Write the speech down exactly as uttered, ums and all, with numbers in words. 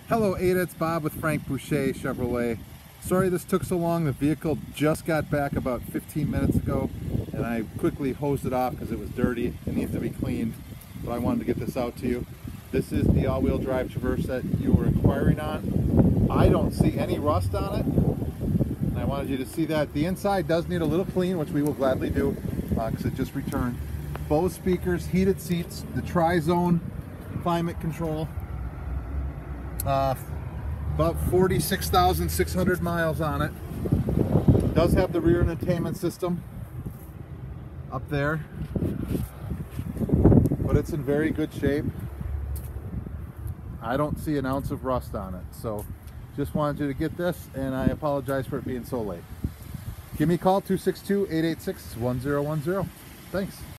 Hello Ada, it's Bob with Frank Boucher Chevrolet. Sorry this took so long. The vehicle just got back about fifteen minutes ago and I quickly hosed it off because it was dirty. It needs to be cleaned, but I wanted to get this out to you. This is the all-wheel drive Traverse that you were inquiring on. I don't see any rust on it, and I wanted you to see that. The inside does need a little clean, which we will gladly do because uh, it just returned. Bose speakers, heated seats, the tri-zone climate control. Uh, about forty-six thousand six hundred miles on it. It does have the rear entertainment system up there, but it's in very good shape. I don't see an ounce of rust on it, so just wanted you to get this, and I apologize for it being so late. Give me a call, two six two, eight eight six, one zero one zero. Thanks.